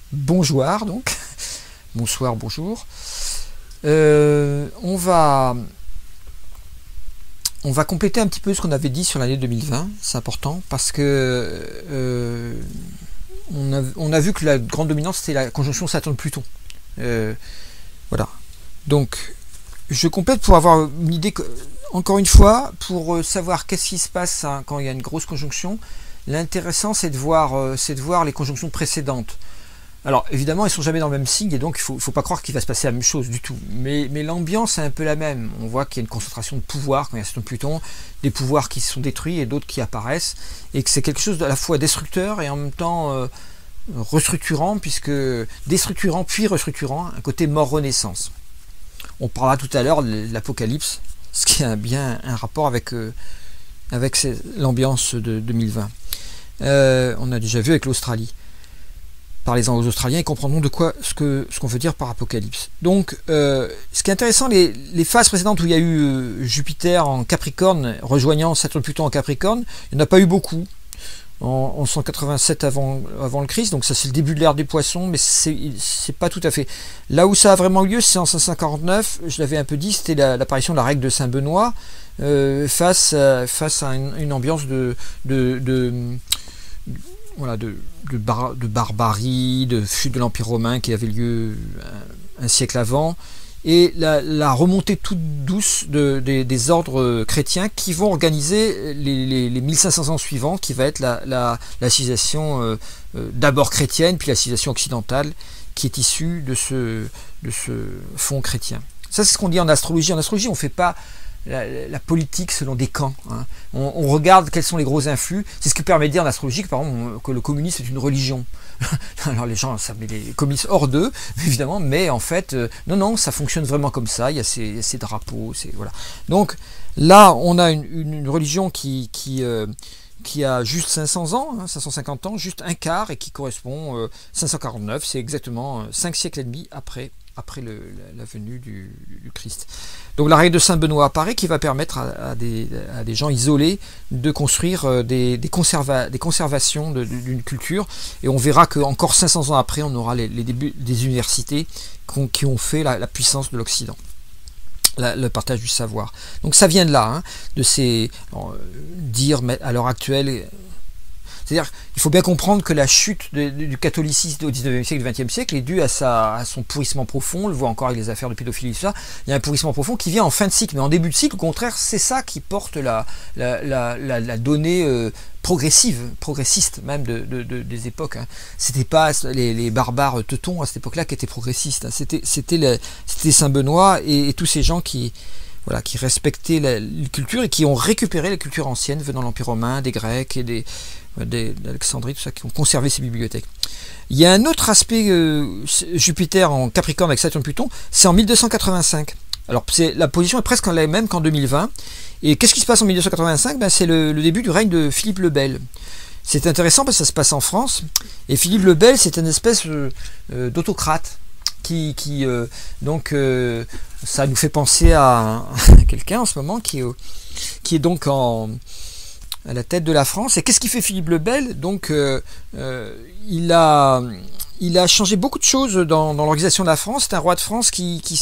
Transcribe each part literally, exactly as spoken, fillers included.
bonjour donc. Bonsoir, bonjour. Euh, on va on va compléter un petit peu ce qu'on avait dit sur l'année deux mille vingt, c'est important parce que euh, on, a, on a vu que la grande dominante c'était la conjonction Saturne-Pluton. Euh, voilà. Donc je complète pour avoir une idée que, encore une fois, pour savoir qu'est-ce qui se passe hein, quand il y a une grosse conjonction. L'intéressant c'est de voir euh, c'est de voir les conjonctions précédentes. Alors évidemment ils sont jamais dans le même signe et donc il faut, faut pas croire qu'il va se passer la même chose du tout. Mais, mais l'ambiance est un peu la même. On voit qu'il y a une concentration de pouvoir quand il y a Saturne Pluton, des pouvoirs qui sont détruits et d'autres qui apparaissent, et que c'est quelque chose à la fois destructeur et en même temps euh, restructurant, puisque déstructurant puis restructurant, un côté mort-renaissance. On parlera tout à l'heure de l'Apocalypse, ce qui a bien un rapport avec, euh, avec l'ambiance de deux mille vingt. Euh, on a déjà vu avec l'Australie. Parlez-en aux Australiens, ils comprendront de quoi ce que ce qu'on veut dire par apocalypse. Donc, euh, ce qui est intéressant, les, les phases précédentes où il y a eu euh, Jupiter en Capricorne rejoignant Saturne-Pluton en Capricorne, il n'y en a pas eu beaucoup. En, en cent quatre-vingt-sept avant, avant le Christ, donc ça c'est le début de l'ère des poissons, mais c'est pas tout à fait. Là où ça a vraiment eu lieu, c'est en cinq cent quarante-neuf, je l'avais un peu dit, c'était l'apparition la, de la règle de Saint-Benoît euh, face, à, face à une, une ambiance de, de, de, de voilà, de, de, bar, de barbarie, de chute de l'Empire romain qui avait lieu un, un siècle avant, et la, la remontée toute douce de, de, des ordres chrétiens qui vont organiser les, les, les mille cinq cents ans suivants, qui va être la, la, la civilisation euh, euh, d'abord chrétienne, puis la civilisation occidentale, qui est issue de ce, de ce fond chrétien. Ça c'est ce qu'on dit en astrologie. En astrologie on ne fait pas La, la politique selon des camps. Hein. On, on regarde quels sont les gros influx. C'est ce qui permet de dire en astrologie que, par exemple, que le communisme est une religion. Alors les gens, ça met les communistes hors d'eux, évidemment, mais en fait, euh, non, non, ça fonctionne vraiment comme ça. Il y a ces, il y a ces drapeaux, c'est voilà. Donc là, on a une, une, une religion qui qui euh, qui a juste cinq cents ans, hein, cinq cent cinquante ans, juste un quart, et qui correspond euh, cinq cent quarante-neuf. C'est exactement euh, cinq siècles et demi après. après le, la, la venue du, du Christ. Donc la règle de Saint-Benoît apparaît qui va permettre à, à, des, à des gens isolés de construire des, des, conserva, des conservations d'une culture, et on verra qu'encore cinq cents ans après, on aura les, les débuts des universités qui ont, qui ont fait la, la puissance de l'Occident, le partage du savoir. Donc ça vient de là, hein, de ces... Alors, dire à l'heure actuelle... C'est-à-dire qu'il faut bien comprendre que la chute de, de, du catholicisme au dix-neuvième siècle et au vingtième siècle est due à, sa, à son pourrissement profond. On le voit encore avec les affaires de pédophilie, tout ça. Il y a un pourrissement profond qui vient en fin de cycle. Mais en début de cycle, au contraire, c'est ça qui porte la, la, la, la, la donnée euh, progressive, progressiste même de, de, de, des époques. Hein. C'était pas les, les barbares teutons à cette époque-là qui étaient progressistes. Hein. C'était c'était Saint-Benoît et, et tous ces gens qui... Voilà, qui respectaient la, la culture et qui ont récupéré la culture ancienne venant de l'Empire romain, des Grecs et des, des d'Alexandrie, tout ça, qui ont conservé ces bibliothèques. Il y a un autre aspect, euh, Jupiter en Capricorne avec Saturne-Pluton, c'est en mille deux cent quatre-vingt-cinq. Alors la position est presque la même qu'en deux mille vingt. Et qu'est-ce qui se passe en mille deux cent quatre-vingt-cinq? Ben, c'est le, le début du règne de Philippe le Bel. C'est intéressant parce que ça se passe en France. Et Philippe le Bel, c'est une espèce euh, euh, d'autocrate. Qui, qui euh, donc euh, ça nous fait penser à, à quelqu'un en ce moment qui est, qui est donc en, à la tête de la France. Et qu'est-ce qu'il fait Philippe le Bel? Donc euh, euh, il, a, il a changé beaucoup de choses dans, dans l'organisation de la France. C'est un roi de France qui, qui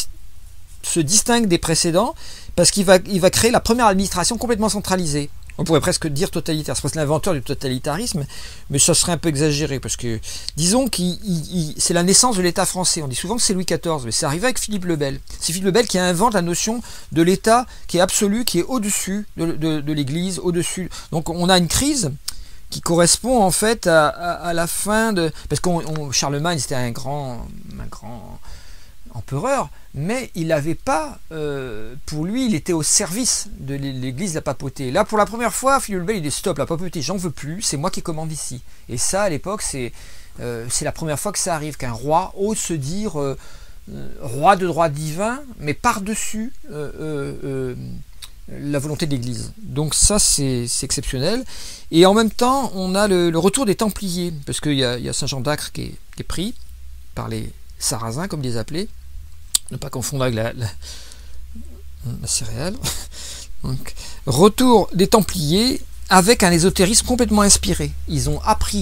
se distingue des précédents parce qu'il va, il va créer la première administration complètement centralisée. On pourrait presque dire totalitaire. C'est presque l'inventeur du totalitarisme, mais ça serait un peu exagéré, parce que, disons que c'est la naissance de l'État français. On dit souvent que c'est Louis quatorze, mais c'est arrivé avec Philippe le Bel. C'est Philippe le Bel qui invente la notion de l'État qui est absolu, qui est au-dessus de, de, de l'Église, au-dessus. Donc on a une crise qui correspond en fait à, à, à la fin de... Parce que Charlemagne, c'était un grand... Un grand empereur, mais il n'avait pas, euh, pour lui, il était au service de l'église de la papauté. Là, pour la première fois, Philippe le Bel, il dit stop, la papauté, j'en veux plus, c'est moi qui commande ici. Et ça, à l'époque, c'est euh, c'est la première fois que ça arrive, qu'un roi ose se dire euh, euh, roi de droit divin, mais par-dessus euh, euh, euh, la volonté de l'église. Donc ça, c'est exceptionnel. Et en même temps, on a le, le retour des Templiers, parce qu'il y a, y a Saint-Jean d'Acre qui, qui est pris par les Sarrasins, comme ils les appelaient. Ne pas confondre avec la, la, la céréale. Donc, retour des Templiers avec un ésotérisme complètement inspiré. Ils ont appris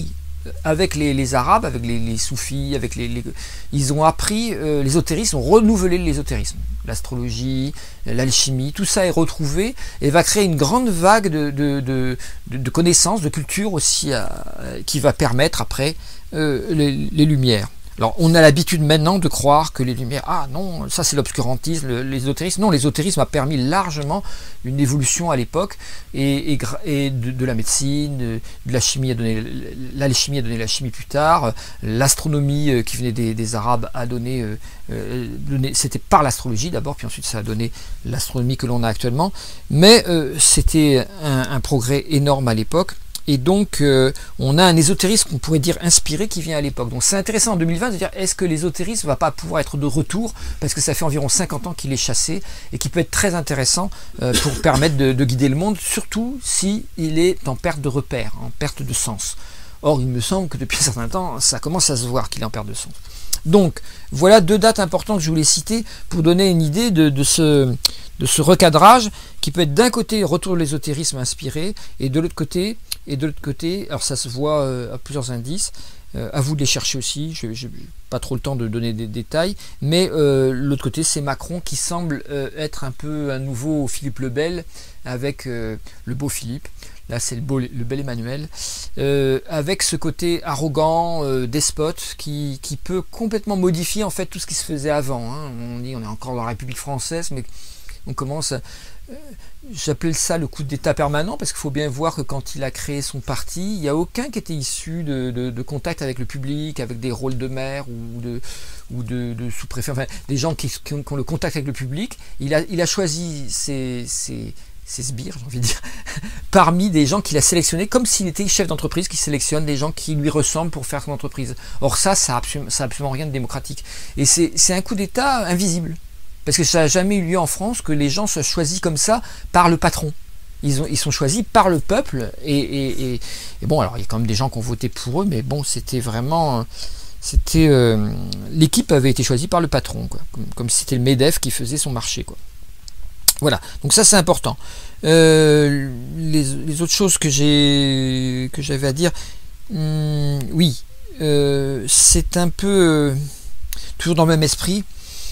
avec les, les Arabes, avec les, les soufis, avec les, les, ils ont appris, euh, l'ésotérisme, ont renouvelé l'ésotérisme. L'astrologie, l'alchimie, tout ça est retrouvé et va créer une grande vague de, de, de, de, de connaissances, de culture aussi, euh, qui va permettre après euh, les, les Lumières. Alors, on a l'habitude maintenant de croire que les Lumières, ah non, ça c'est l'obscurantisme, l'ésotérisme. Non, l'ésotérisme a permis largement une évolution à l'époque, et, et, et de, de la médecine, de, de la chimie a donné, l'alchimie a donné la chimie plus tard, l'astronomie qui venait des, des Arabes a donné, euh, donné c'était par l'astrologie d'abord, puis ensuite ça a donné l'astronomie que l'on a actuellement, mais euh, c'était un, un progrès énorme à l'époque. Et donc, euh, on a un ésotérisme qu'on pourrait dire inspiré qui vient à l'époque. Donc, c'est intéressant en deux mille vingt de dire, est-ce que l'ésotérisme ne va pas pouvoir être de retour, parce que ça fait environ cinquante ans qu'il est chassé, et qui peut être très intéressant euh, pour permettre de, de guider le monde, surtout s'il est en perte de repère, en perte de sens. Or, il me semble que depuis un certain temps, ça commence à se voir qu'il est en perte de sens. Donc, voilà deux dates importantes que je voulais citer pour donner une idée de, de, ce, de ce recadrage qui peut être d'un côté retour de l'ésotérisme inspiré, et de l'autre côté, et de l'autre côté, alors ça se voit euh, à plusieurs indices, euh, à vous de les chercher aussi, je n'ai pas trop le temps de donner des détails, mais euh, l'autre côté c'est Macron qui semble euh, être un peu un nouveau Philippe le Bel, avec euh, le beau Philippe. Là, c'est le, beau, le bel Emmanuel, euh, avec ce côté arrogant, euh, despote, qui, qui peut complètement modifier en fait tout ce qui se faisait avant. Hein. On dit on est encore dans la République française, mais on commence à... Euh, j'appelle ça le coup d'état permanent, parce qu'il faut bien voir que quand il a créé son parti, il n'y a aucun qui était issu de, de, de contact avec le public, avec des rôles de maire ou de, ou de, de sous-préfet, enfin des gens qui, qui, ont, qui ont le contact avec le public. Il a, il a choisi ses... ses ses sbires, j'ai envie de dire, parmi des gens qu'il a sélectionnés, comme s'il était chef d'entreprise qui sélectionne des gens qui lui ressemblent pour faire son entreprise. Or ça, ça n'a absolument, absolument rien de démocratique. Et c'est un coup d'État invisible. Parce que ça n'a jamais eu lieu en France que les gens soient choisis comme ça par le patron. Ils, ont, ils sont choisis par le peuple. Et, et, et, et bon, alors il y a quand même des gens qui ont voté pour eux, mais bon, c'était vraiment... c'était euh, l'équipe avait été choisie par le patron, quoi. Comme, comme si c'était le MEDEF qui faisait son marché, quoi. Voilà, donc ça c'est important. Euh, les, les autres choses que j'ai que j'avais à dire, hum, oui, euh, c'est un peu euh, toujours dans le même esprit.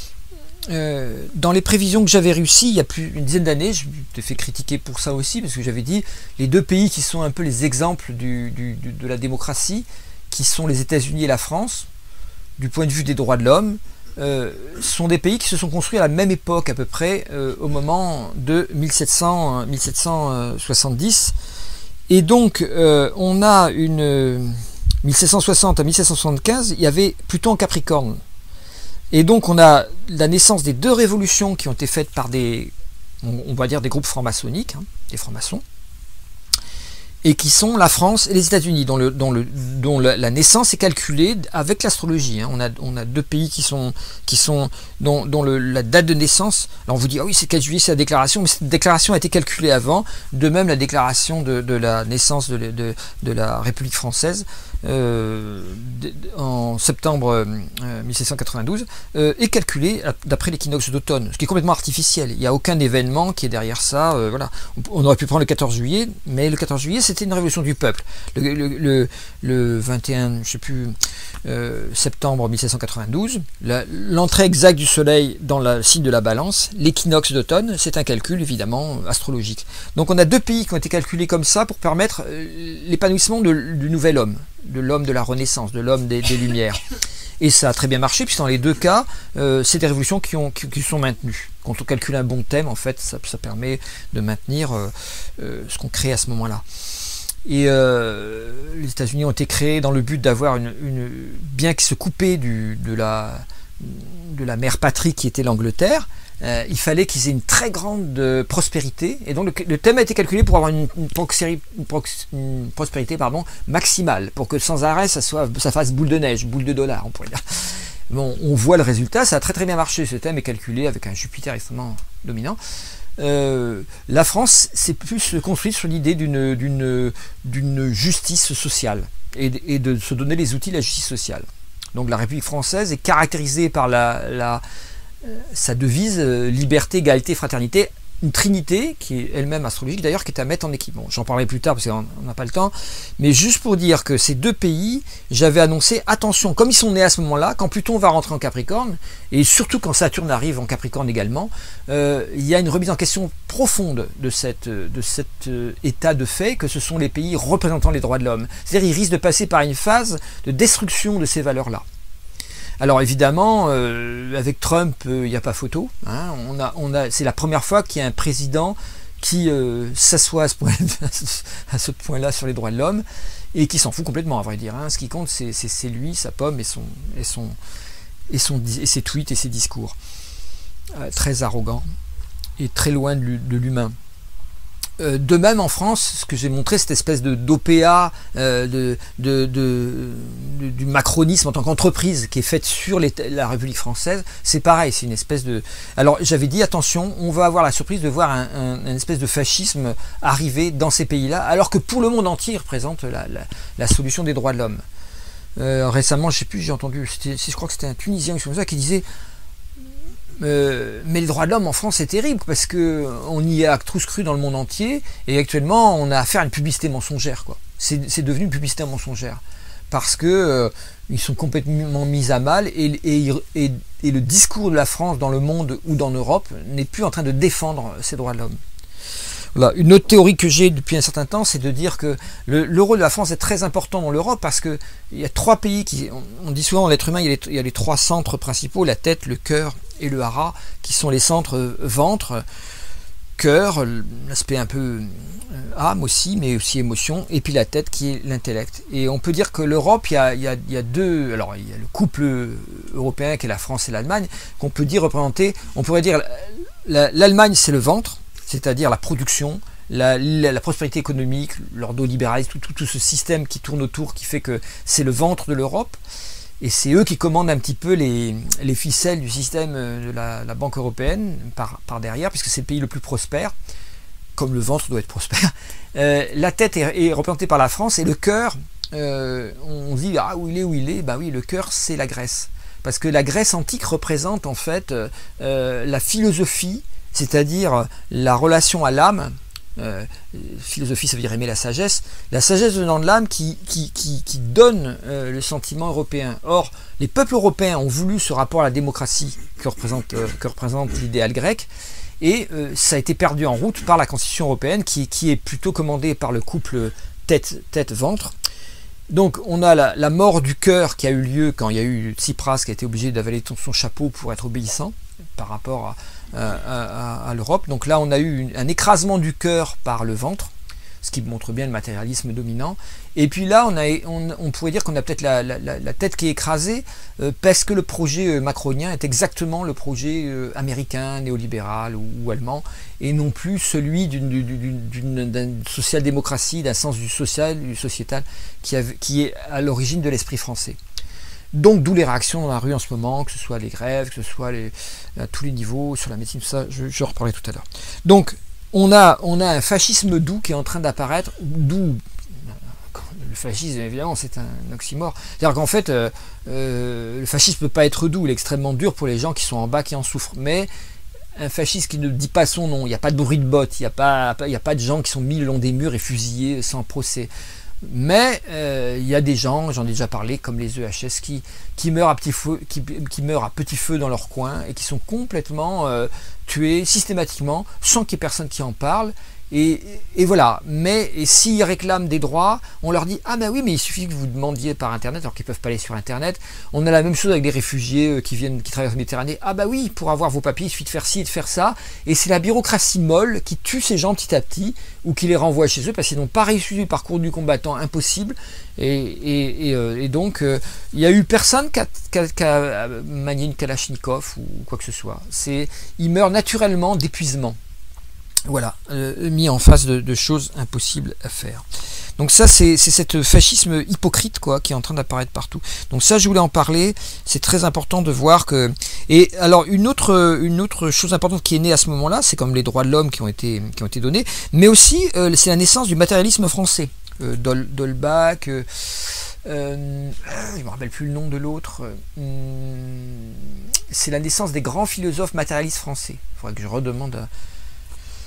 Euh, dans les prévisions que j'avais réussi il y a plus d'une dizaine d'années, je t'ai fait critiquer pour ça aussi, parce que j'avais dit les deux pays qui sont un peu les exemples du, du, du, de la démocratie, qui sont les États-Unis et la France, du point de vue des droits de l'homme, Euh, sont des pays qui se sont construits à la même époque à peu près, euh, au moment de mille sept cents, mille sept cent soixante-dix, et donc euh, on a une euh, mille sept cent soixante à mille sept cent soixante-quinze, il y avait Pluton en Capricorne, et donc on a la naissance des deux révolutions qui ont été faites par des, on, on va dire des groupes francs-maçonniques, hein, des francs-maçons, et qui sont la France et les États-Unis, dont, le, dont, le, dont la, la naissance est calculée avec l'astrologie. Hein. On, a, on a deux pays qui sont, qui sont dont, dont le, la date de naissance, alors on vous dit, ah oui, c'est quatre juillet, c'est la déclaration, mais cette déclaration a été calculée avant, de même la déclaration de, de la naissance de, de, de la République française, euh, de, de, en septembre euh, mille sept cent quatre-vingt-douze, euh, est calculée d'après l'équinoxe d'automne, ce qui est complètement artificiel. Il n'y a aucun événement qui est derrière ça. Euh, voilà. On, on aurait pu prendre le quatorze juillet, mais le quatorze juillet, c'est c'était une révolution du peuple. Le, le, le, le vingt et un, je sais plus, euh, septembre mille sept cent quatre-vingt-douze, l'entrée exacte du soleil dans le signe de la balance, l'équinoxe d'automne, c'est un calcul évidemment astrologique. Donc on a deux pays qui ont été calculés comme ça pour permettre euh, l'épanouissement du nouvel homme, de l'homme de la Renaissance, de l'homme des, des Lumières. Et ça a très bien marché, puisque dans les deux cas, euh, c'est des révolutions qui, ont, qui, qui sont maintenues. Quand on calcule un bon thème, en fait, ça, ça permet de maintenir euh, euh, ce qu'on crée à ce moment-là. Et euh, les États-Unis ont été créés dans le but d'avoir une, une bien qu'ils se coupaient du, de la de la mère patrie qui était l'Angleterre, euh, il fallait qu'ils aient une très grande euh, prospérité, et donc le, le thème a été calculé pour avoir une, une, proxérie, une, prox, une prospérité pardon, maximale, pour que sans arrêt ça, soit, ça fasse boule de neige, boule de dollars, on pourrait dire. Bon, on voit le résultat, ça a très très bien marché, ce thème est calculé avec un Jupiter extrêmement dominant. Euh, la France s'est plus construite sur l'idée d'une d'une d'une justice sociale, et, et de se donner les outils de la justice sociale. Donc la République française est caractérisée par la, la, euh, sa devise euh, liberté, égalité, fraternité, une trinité qui est elle-même astrologique d'ailleurs, qui est à mettre en équipe. Bon, j'en parlerai plus tard parce qu'on n'a pas le temps, mais juste pour dire que ces deux pays, j'avais annoncé, attention, comme ils sont nés à ce moment-là, quand Pluton va rentrer en Capricorne, et surtout quand Saturne arrive en Capricorne également, euh, il y a une remise en question profonde de, cette, de cet euh, état de fait que ce sont les pays représentant les droits de l'homme. C'est-à-dire ils risquent de passer par une phase de destruction de ces valeurs-là. Alors évidemment, euh, avec Trump, il euh, n'y a pas photo. Hein. On a, on a, c'est la première fois qu'il y a un président qui euh, s'assoit à ce point, à ce point-là sur les droits de l'homme et qui s'en fout complètement, à vrai dire. Hein. Ce qui compte, c'est, c'est, c'est lui, sa pomme et, son, et, son, et, son, et ses tweets et ses discours. Euh, très arrogant et très loin de, de l'humain. Euh, de même en France, ce que j'ai montré, cette espèce de d'O P A euh, de, de, de, de, du macronisme en tant qu'entreprise qui est faite sur les, la République française, c'est pareil, c'est une espèce de... Alors j'avais dit, attention, on va avoir la surprise de voir un, un, un espèce de fascisme arriver dans ces pays-là, alors que pour le monde entier, il représente la, la, la solution des droits de l'homme. Euh, récemment, je ne sais plus, j'ai entendu, je crois que c'était un Tunisien comme ça, qui disait... Euh, mais les droits de l'homme en France c'est terrible parce que on y a tous cru dans le monde entier et actuellement on a affaire à une publicité mensongère, quoi. C'est, c'est devenu une publicité mensongère parce que euh, ils sont complètement mis à mal et, et, et, et le discours de la France dans le monde ou dans l'Europe n'est plus en train de défendre ces droits de l'homme. Voilà. Une autre théorie que j'ai depuis un certain temps, c'est de dire que le, le rôle de la France est très important dans l'Europe parce que il y a trois pays qui, on, on dit souvent dans l'être humain, il y, a les, il y a les trois centres principaux, la tête, le cœur et le hara, qui sont les centres ventre, cœur, l'aspect un peu euh, âme aussi, mais aussi émotion, et puis la tête qui est l'intellect. Et on peut dire que l'Europe, il y a, il y a, il y a deux, alors il y a le couple européen qui est la France et l'Allemagne, qu'on peut dire représenter, on pourrait dire l'Allemagne c'est le ventre, c'est-à-dire la production, la, la, la prospérité économique, l'ordolibéralisme, tout, tout, tout ce système qui tourne autour, qui fait que c'est le ventre de l'Europe. Et c'est eux qui commandent un petit peu les, les ficelles du système de la, la Banque européenne par, par derrière, puisque c'est le pays le plus prospère, comme le ventre doit être prospère. Euh, la tête est, est représentée par la France et le cœur, euh, on dit ah où il est, où il est, bah oui, le cœur c'est la Grèce. Parce que la Grèce antique représente en fait euh, la philosophie, c'est-à-dire la relation à l'âme. Euh, philosophie ça veut dire aimer la sagesse, la sagesse venant de l'âme qui, qui, qui, qui donne euh, le sentiment européen. Or, les peuples européens ont voulu ce rapport à la démocratie que représente, euh, que représente l'idéal grec, et euh, ça a été perdu en route par la Constitution européenne qui, qui est plutôt commandée par le couple tête-ventre. Donc on a la, la mort du cœur qui a eu lieu quand il y a eu Tsipras qui a été obligé d'avaler son chapeau pour être obéissant par rapport à À, à, à l'Europe. Donc là on a eu une, un écrasement du cœur par le ventre, ce qui montre bien le matérialisme dominant. Et puis là on, a, on, on pourrait dire qu'on a peut-être la, la, la tête qui est écrasée euh, parce que le projet euh, macronien est exactement le projet euh, américain, néolibéral ou, ou allemand, et non plus celui d'une, d'une, d'une, d'une social-démocratie, d'un sens du social, du sociétal qui, a, qui est à l'origine de l'esprit français. Donc d'où les réactions dans la rue en ce moment, que ce soit les grèves, que ce soit les, à tous les niveaux, sur la médecine, tout ça, je, je reparlerai tout à l'heure. Donc on a, on a un fascisme doux qui est en train d'apparaître, doux, le fascisme évidemment c'est un oxymore, c'est-à-dire qu'en fait euh, euh, le fascisme ne peut pas être doux, il est extrêmement dur pour les gens qui sont en bas, qui en souffrent, mais un fasciste qui ne dit pas son nom, il n'y a pas de bruit de bottes, il n'y a pas, il n'y a pas de gens qui sont mis le long des murs et fusillés sans procès. Mais euh, il y a des gens, j'en ai déjà parlé, comme les E H S, qui, qui, meurent à petit feu, qui, qui meurent à petit feu dans leur coin et qui sont complètement euh, tués systématiquement sans qu'il y ait personne qui en parle. Et, et voilà, mais s'ils réclament des droits, on leur dit « Ah ben oui, mais il suffit que vous demandiez par Internet, alors qu'ils ne peuvent pas aller sur Internet. » On a la même chose avec les réfugiés qui viennent, qui traversent la Méditerranée. « Ah ben oui, pour avoir vos papiers, il suffit de faire ci et de faire ça. » Et c'est la bureaucratie molle qui tue ces gens petit à petit, ou qui les renvoie chez eux, parce qu'ils n'ont pas réussi le parcours du combattant, impossible. Et, et, et, euh, et donc, il euh, n'y a eu personne qui a, qui a, qui a manié une Kalachnikov ou quoi que ce soit. C'est, ils meurent naturellement d'épuisement. Voilà, euh, mis en face de, de choses impossibles à faire. Donc ça, c'est cette fascisme hypocrite quoi, qui est en train d'apparaître partout. Donc ça, je voulais en parler. C'est très important de voir que... Et alors, une autre, une autre chose importante qui est née à ce moment-là, c'est comme les droits de l'homme qui ont été, qui ont été donnés, mais aussi, euh, c'est la naissance du matérialisme français. Euh, Dol, Dolbach, euh, euh, je ne me rappelle plus le nom de l'autre. Euh, c'est la naissance des grands philosophes matérialistes français. Il faudrait que je redemande à...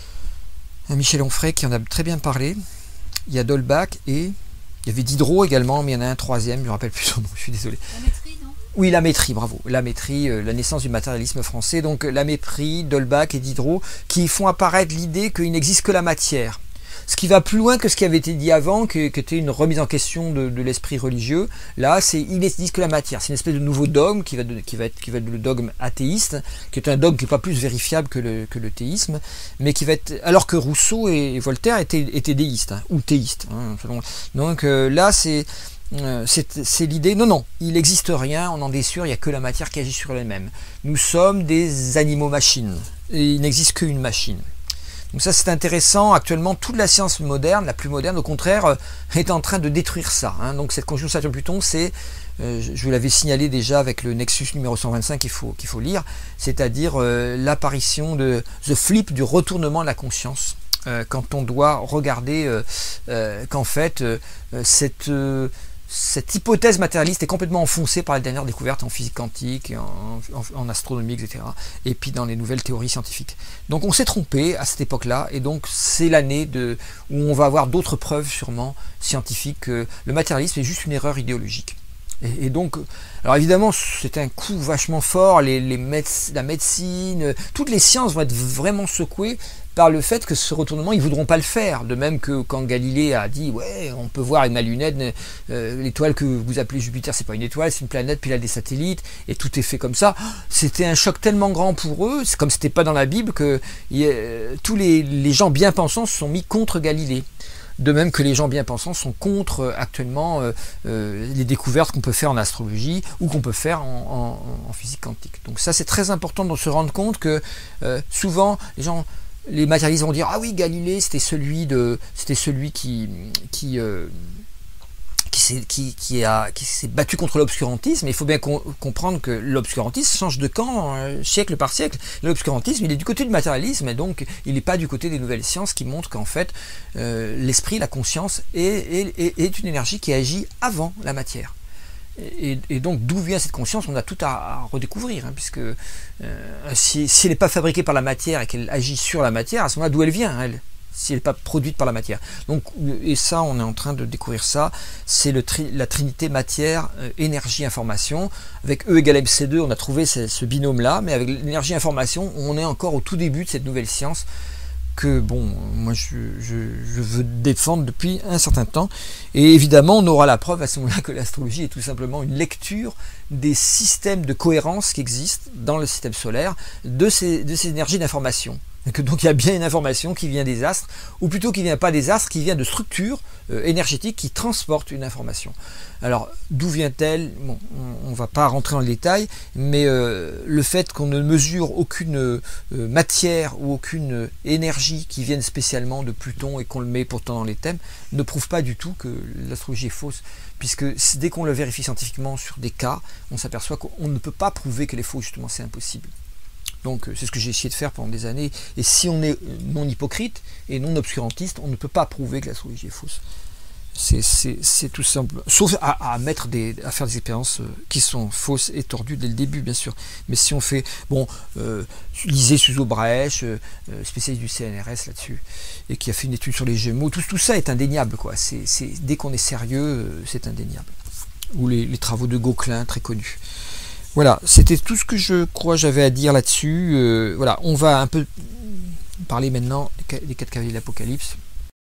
Michel Onfray qui en a très bien parlé. Il y a d'Holbach et il y avait Diderot également, mais il y en a un troisième, je ne me rappelle plus son nom, je suis désolé. La maîtrise, non? Oui, la Métrie, bravo. La Métrie, euh, la naissance du matérialisme français. Donc la Métrie, d'Holbach et Diderot qui font apparaître l'idée qu'il n'existe que la matière. Ce qui va plus loin que ce qui avait été dit avant, que, que était une remise en question de, de l'esprit religieux. Là, c'est il n'existe que la matière. C'est une espèce de nouveau dogme qui va, de, qui va être, qui va être le dogme athéiste, qui est un dogme qui n'est pas plus vérifiable que le, que le théisme, mais qui va être, alors que Rousseau et Voltaire étaient, étaient déistes hein, ou théistes. Hein, selon. Donc euh, là, c'est euh, c'est l'idée. Non, non, il n'existe rien. On en est sûr. Il n'y a que la matière qui agit sur elle-même. Nous sommes des animaux-machines. Et il n'existe qu'une machine. Donc ça c'est intéressant, actuellement toute la science moderne, la plus moderne au contraire, euh, est en train de détruire ça. Hein. Donc cette conjonction Saturne-Pluton, c'est, euh, je vous l'avais signalé déjà avec le Nexus numéro cent vingt-cinq qu'il faut, qu'il faut lire, c'est-à-dire euh, l'apparition de The Flip, du retournement de la conscience, euh, quand on doit regarder euh, euh, qu'en fait euh, cette... Euh, Cette hypothèse matérialiste est complètement enfoncée par les dernières découvertes en physique quantique, en, en, en astronomie, et cetera. Et puis dans les nouvelles théories scientifiques. Donc on s'est trompé à cette époque-là, et donc c'est l'année de, où on va avoir d'autres preuves sûrement scientifiques que le matérialisme est juste une erreur idéologique. Et, et donc, alors évidemment, c'est un coup vachement fort, les, les méde- la médecine, toutes les sciences vont être vraiment secouées par le fait que ce retournement, ils ne voudront pas le faire. De même que quand Galilée a dit, ouais, on peut voir avec ma lunette, euh, l'étoile que vous appelez Jupiter, c'est pas une étoile, c'est une planète, puis il a des satellites, et tout est fait comme ça. C'était un choc tellement grand pour eux, c'est comme c'était pas dans la Bible, que euh, tous les, les gens bien pensants se sont mis contre Galilée. De même que les gens bien pensants sont contre euh, actuellement euh, euh, les découvertes qu'on peut faire en astrologie ou qu'on peut faire en, en, en physique quantique. Donc ça c'est très important de se rendre compte que euh, souvent les gens, les matérialistes vont dire ah oui Galilée c'était celui de, c'était celui qui qui euh, qui s'est qui, qui a qui s'est battu contre l'obscurantisme. Il faut bien com comprendre que l'obscurantisme change de camp euh, siècle par siècle. L'obscurantisme il est du côté du matérialisme et donc il n'est pas du côté des nouvelles sciences qui montrent qu'en fait euh, l'esprit, la conscience est, est, est, est une énergie qui agit avant la matière. Et, et donc d'où vient cette conscience, on a tout à, à redécouvrir, hein, puisque euh, si, si elle n'est pas fabriquée par la matière et qu'elle agit sur la matière, à ce moment-là d'où elle vient elle, si elle n'est pas produite par la matière. Donc, et ça, on est en train de découvrir ça, c'est le tri, la trinité matière, euh, énergie, information. Avec E égale M C deux, on a trouvé ce, ce binôme-là, mais avec l'énergie, information, on est encore au tout début de cette nouvelle science que, bon, moi, je, je, je veux défendre depuis un certain temps. Et évidemment, on aura la preuve à ce moment-là que l'astrologie est tout simplement une lecture des systèmes de cohérence qui existent dans le système solaire, de ces, de ces énergies d'information. Donc il y a bien une information qui vient des astres, ou plutôt qui ne vient pas des astres, qui vient de structures euh, énergétiques qui transportent une information. Alors d'où vient-elle? Bon, on ne va pas rentrer dans le détail, mais euh, le fait qu'on ne mesure aucune euh, matière ou aucune énergie qui vienne spécialement de Pluton et qu'on le met pourtant dans les thèmes, ne prouve pas du tout que l'astrologie est fausse, puisque dès qu'on le vérifie scientifiquement sur des cas, on s'aperçoit qu'on ne peut pas prouver qu'elle est fausse, justement c'est impossible. Donc c'est ce que j'ai essayé de faire pendant des années. Et si on est non hypocrite et non obscurantiste, on ne peut pas prouver que l'astrologie est fausse. C'est tout simple. Sauf à, à, mettre des, à faire des expériences qui sont fausses et tordues dès le début, bien sûr. Mais si on fait... Bon, euh, lisez Suzo Braèche, euh, spécialiste du C N R S là-dessus, et qui a fait une étude sur les Gémeaux. Tout, tout ça est indéniable, quoi. C'est, c'est, dès qu'on est sérieux, c'est indéniable. Ou les, les travaux de Gauquelin, très connus. Voilà, c'était tout ce que je crois j'avais à dire là-dessus. Euh, voilà, on va un peu parler maintenant des quatre cavaliers de l'Apocalypse.